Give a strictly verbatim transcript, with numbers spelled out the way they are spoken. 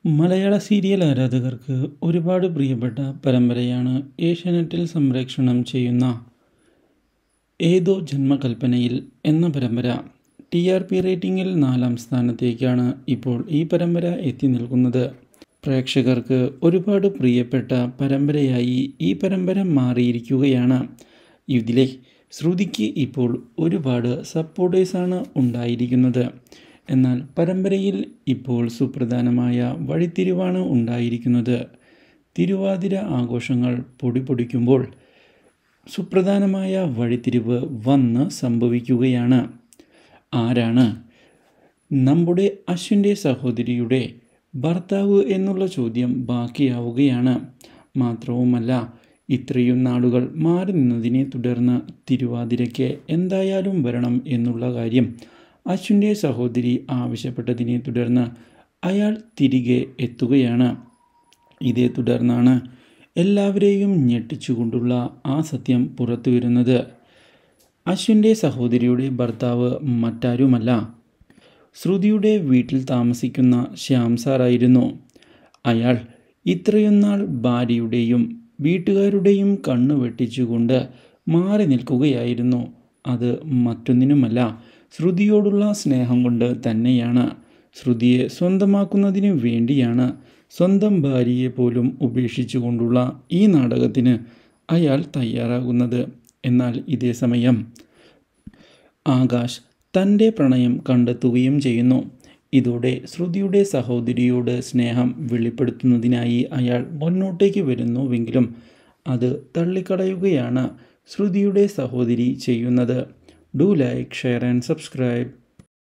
മലയാള serial ആരാധകർക്ക് ഒരുപാട് പ്രിയപ്പെട്ട പരമ്പരയാണ് ഏഷ്യാനെറ്റിൽ സംപ്രേഷണം ചെയ്യുന്ന ഏതോ ജന്മകൽപ്പനയിൽ എന്ന പരമ്പര. ടി ആർ പി റേറ്റിംഗിൽ നാലാം സ്ഥാനത്തേക്കാണ് ഇപ്പോൾ ഈ പരമ്പര എത്തി നിൽക്കുന്നത്. പ്രേക്ഷകർക്ക് ഒരുപാട് പ്രിയപ്പെട്ട പരമ്പരയായി ഈ പരമ്പര മാറിയിരിക്കുകയാണ്. ഇതിലെ ശ്രുതിക്ക് ഇപ്പോൾ ഒരുപാട് സപ്പോർട്ടേഴ്സാണ് ഉണ്ടായിരിക്കുന്നത്. എന്നാൽ പരമ്പരയിൽ ഇപ്പോൾ സുപ്രധാനമായ വഴിത്തിരിവാണ് ഉണ്ടായിരിക്കുന്നത്. തിരുവാതിര ആഘോഷങ്ങൾ പൊടിപൊടിക്കുമ്പോൾ സുപ്രധാനമായ വഴിത്തിരിവ് വന്ന് സംഭവിക്കുകയാണ്. ആരാണ് നമ്മുടെ അശ്വിൻ്റെ സഹോദരിയുടെ ഭർത്താവ് എന്നുള്ള ചോദ്യം ബാക്കിയാവുകയാണ്. മാത്രവുമല്ല, ഇത്രയും നാളുകൾ മാറി നിന്നതിനെ തുടർന്ന് തിരുവാതിരയ്ക്ക് എന്തായാലും വരണം എന്നുള്ള കാര്യം അശ്വിൻ്റെ സഹോദരി ആവശ്യപ്പെട്ടതിനെ തുടർന്ന് അയാൾ തിരികെ എത്തുകയാണ്. ഇതേ തുടർന്നാണ് എല്ലാവരെയും ഞെട്ടിച്ചുകൊണ്ടുള്ള ആ സത്യം പുറത്തു വരുന്നത്. അശ്വിൻ്റെ സഹോദരിയുടെ ഭർത്താവ് മറ്റാരുമല്ല, ശ്രുതിയുടെ വീട്ടിൽ താമസിക്കുന്ന ശ്യാം സാറായിരുന്നു. അയാൾ ഇത്രയും നാൾ ഭാര്യയുടെയും വീട്ടുകാരുടെയും കണ്ണു വെട്ടിച്ചുകൊണ്ട് മാറി നിൽക്കുകയായിരുന്നു. അത് മറ്റൊന്നിനുമല്ല, ശ്രുതിയോടുള്ള സ്നേഹം കൊണ്ട് തന്നെയാണ്. ശ്രുതിയെ സ്വന്തമാക്കുന്നതിന് വേണ്ടിയാണ് സ്വന്തം ഭാര്യയെ പോലും ഉപേക്ഷിച്ചുകൊണ്ടുള്ള ഈ നാടകത്തിന് അയാൾ തയ്യാറാകുന്നത്. എന്നാൽ ഇതേ സമയം ആകാശ് തൻ്റെ പ്രണയം കണ്ടെത്തുകയും ചെയ്യുന്നു. ഇതോടെ ശ്രുതിയുടെ സഹോദരിയോട് സ്നേഹം വെളിപ്പെടുത്തുന്നതിനായി അയാൾ മുന്നോട്ടേക്ക് വരുന്നുവെങ്കിലും അത് തള്ളിക്കളയുകയാണ് ശ്രുതിയുടെ സഹോദരി ചെയ്യുന്നത്. Do like, share and subscribe.